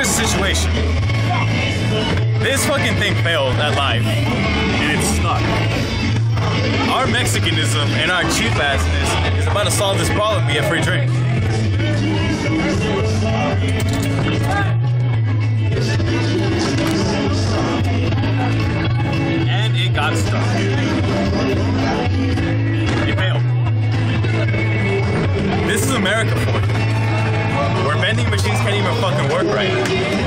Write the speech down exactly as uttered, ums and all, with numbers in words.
here's the situation. This fucking thing failed at life, and it's stuck. Our Mexicanism and our cheap assness is about to solve this problem via free drink. And it got stuck. It failed. This is America for you, where vending machines can't even fucking work right.